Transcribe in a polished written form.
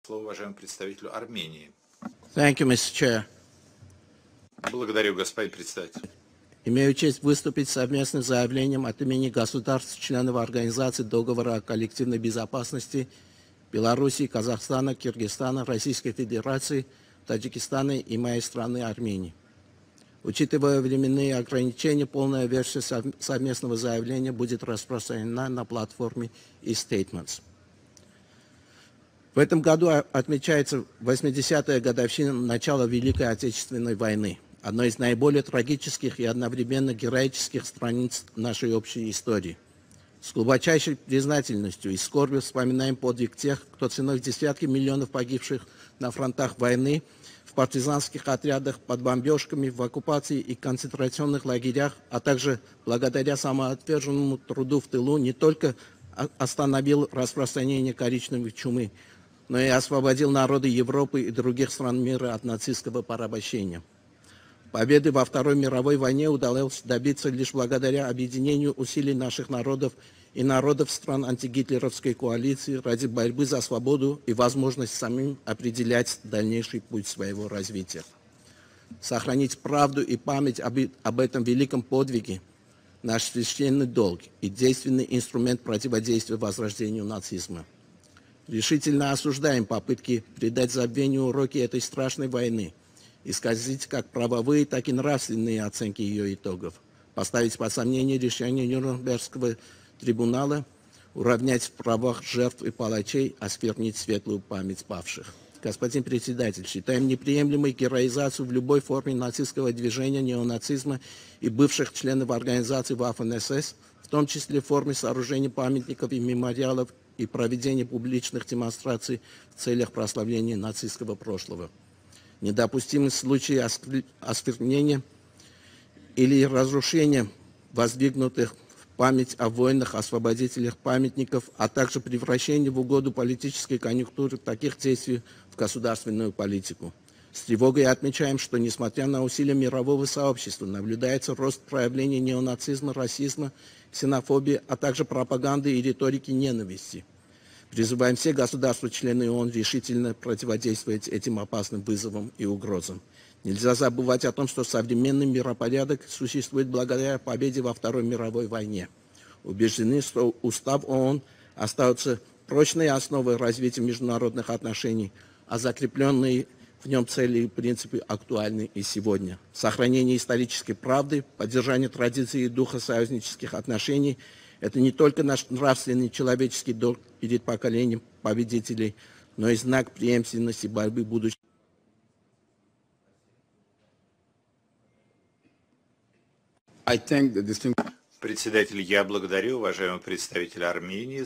Слово уважаемому представителю Армении. Thank you, Mr. Chair. Благодарю, господин председатель. Имею честь выступить с совместным заявлением от имени государств, членов Организации договора о коллективной безопасности Белоруссии, Казахстана, Киргизстана, Российской Федерации, Таджикистана и моей страны Армении. Учитывая временные ограничения, полная версия совместного заявления будет распространена на платформе e-Statements. В этом году отмечается 80-я годовщина начала Великой Отечественной войны, одной из наиболее трагических и одновременно героических страниц нашей общей истории. С глубочайшей признательностью и скорбью вспоминаем подвиг тех, кто ценой в десятки миллионов погибших на фронтах войны, в партизанских отрядах, под бомбежками, в оккупации и концентрационных лагерях, а также благодаря самоотверженному труду в тылу не только остановил распространение коричневой чумы, но и освободил народы Европы и других стран мира от нацистского порабощения. Победы во Второй мировой войне удалось добиться лишь благодаря объединению усилий наших народов и народов стран антигитлеровской коалиции ради борьбы за свободу и возможность самим определять дальнейший путь своего развития. Сохранить правду и память об этом великом подвиге – наш священный долг и действенный инструмент противодействия возрождению нацизма. Решительно осуждаем попытки придать забвению уроки этой страшной войны, исказить как правовые, так и нравственные оценки ее итогов, поставить под сомнение решение Нюрнбергского трибунала, уравнять в правах жертв и палачей, осквернить светлую память павших. Господин председатель, считаем неприемлемой героизацию в любой форме нацистского движения, неонацизма и бывших членов организации Waffen-СС, в том числе в форме сооружения памятников и мемориалов и проведения публичных демонстраций в целях прославления нацистского прошлого. Недопустимы случаи осквернения или разрушения воздвигнутых в память о воинах-освободителях памятников, а также превращение в угоду политической конъюнктуры таких действий в государственную политику. С тревогой отмечаем, что, несмотря на усилия мирового сообщества, наблюдается рост проявлений неонацизма, расизма, ксенофобии, а также пропаганды и риторики ненависти. Призываем все государства-члены ООН решительно противодействовать этим опасным вызовам и угрозам. Нельзя забывать о том, что современный миропорядок существует благодаря победе во Второй мировой войне. Убеждены, что Устав ООН остается прочной основой развития международных отношений, а закрепленные в нем цели и принципы актуальны и сегодня. Сохранение исторической правды, поддержание традиций и духа союзнических отношений – это не только наш нравственный человеческий долг перед поколением победителей, но и знак преемственности борьбы будущего. Председатель, я благодарю уважаемого представителя Армении